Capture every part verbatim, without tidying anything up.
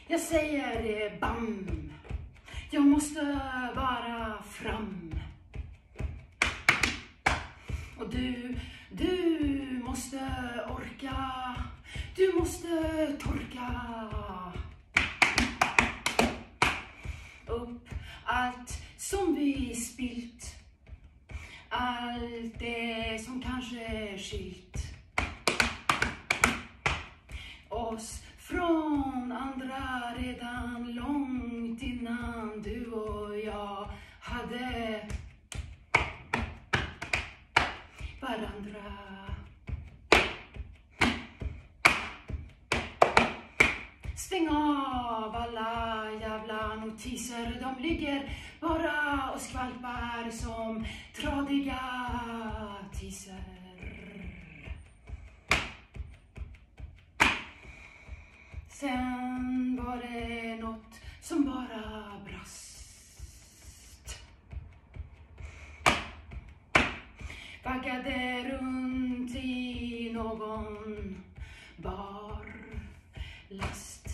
Jag säger eh, bam. Jag måste vara fram. Och du, du måste orka. Du måste torka upp allt som vi spilt. Allt det som kanske skilt oss från andra redan långt innan du och jag hade varandra. Stäng av alla jävla notiser, de ligger bara och skvalpar som tradiga teaser. Sen var det något som bara brast. Vaggade runt i någon bar last.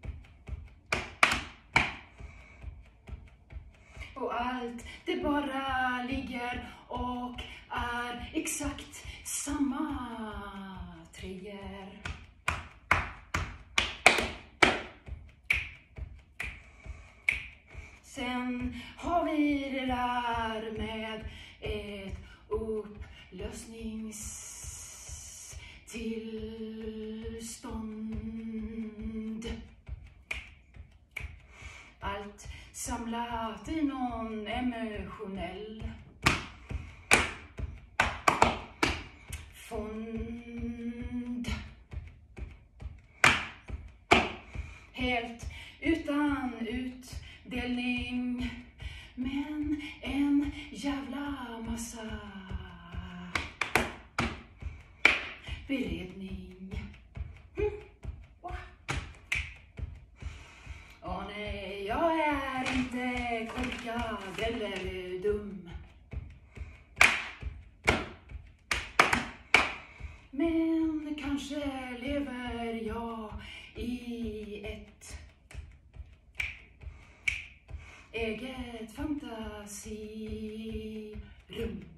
Och allt det bara ligger och är exakt samma tröjor. Sen har vi det där med ett upplösningstillstånd. Allt samlat i någon emotionell fond. Helt utan utdelning, men en jävla massa beredning. Mm. Wow. Åh nej, jag är inte korkad eller dum. Men kanske lever jag i ett eget fantasirum.